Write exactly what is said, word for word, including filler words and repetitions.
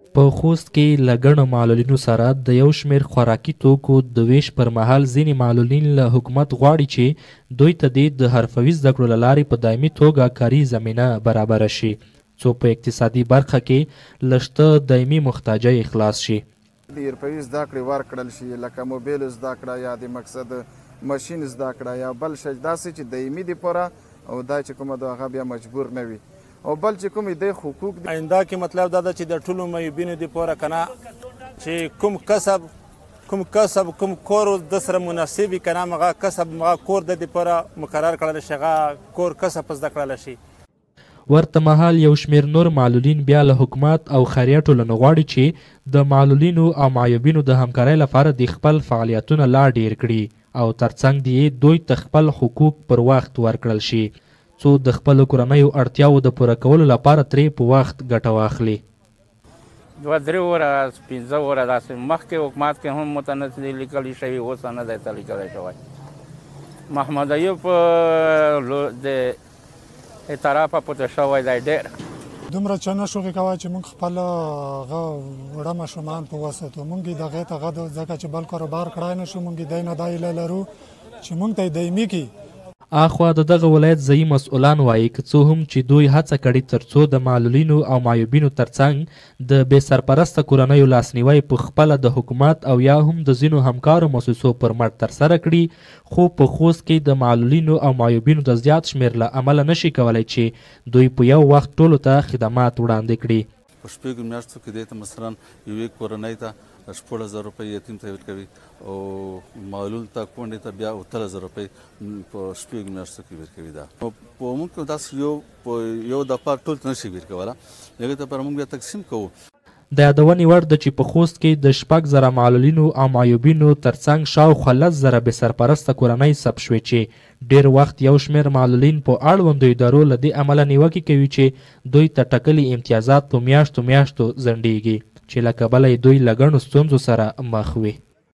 په خوست کې له ګڼو معلولینو سره د یو شمېر خوراکي توکو د ویش پر مهال ځینې معلولین له حکومت غواړي چې دوی ته دې د حرفوي زده کړو له لارې په دایمي توګه کاري زمینه برابره شي څو په اقتصادي برخه کې له شته دایمي محتاجۍ خلاص شي. د حرفوي زده کړې ورکړل شي لکه موبایل زده کړه یا د مقصد ماشین زده کړه یا بل شی داسې چې دایمي دپاره او دا چې کومه د هغه بیا مجبور نه وي او بل چې کوم د حقوق آینده کې مطلب دا ده چې د ټولو معیوبینو دپاره که نه چې کوم کسب کوم کسب کوم کور د سره مناسب وي که نه هغه کسب هغه کور د دپاره مقرر کړلی شي هغه کور کسب زده کړلی شي. ورته مهال یو شمېر نور معلولین بیا له حکومت او خیریه ټولنو غواړي چې د معلولینو او معیوبینو د همکارۍ لپاره د خپل فعالیتونه لا ډیر کړي او ترڅنګ د دوی ته خپل حقوق پر وخت ورکړل شي څو د خپلو کورنیو اړتیاوو د پوره کولو لپاره ترې په وخت ګټه واخلي. دوه درې وره پنځه وره داسې مخکې حکومت کې هم مته نه لیکلی شوي اوس نه دی ته لیکلی شوی. محمد ایوب د طرفه پوته شوی دی ډېر دومره چه نشوغې کوه چې موږ خپل هغه وړه ماشومان په وساتو موږ یې د هغې ته هغه ځکه چې بل کاروبار کړی نه شو موږ یې دی نه دا هیله لرو چې موږ ته یې دایمي کړي. اخوا د دغه ولایت ځایي مسؤلان وایي که څه هم چې دوی هڅه کړې تر څو د معلولینو او معیوبینو ترڅنګ د بې سرپرسته کورنیو لاسنیوی په خپله د حکومت او یا هم د ځینو همکارو مؤسسو پر مټ ترسره کړي خو په خوست کې د معلولینو او معیوبینو د زیات شمېر له امله نشي کولی چې دوی په یو وخت ټولو ته خدمات وړاندې کړي. په شپږو میاشتو کې دې ته مثلا یوې کورنۍ ته شپږ زره روپۍ یتیم ته ورکوي او معلول ته کونډې ته بیا اتلس زره روپۍ په شپږو میاشتو کې ورکوي. دا په موږ کې داسې یو په یو دفعه ټول ته نشي ورکولی هغې ته پر موږ بیا تقسیم کوو. د یادونې وړ ده چې په خوست کې د شپږ زره معلولینو او معیوبینو ترڅنګ شاوخوا لس زره بې سرپرسته کورنۍ ثبت شوې چې ډېر وخت یو شمېر معلولین په اړوندو ادارو له دې امله نیوکې کوي چې دوی ته ټاکلي امتیازات په میاشتو میاشتو ځنډیږي چې له کبله دوی له ګڼو ستونزو سره مخ وي.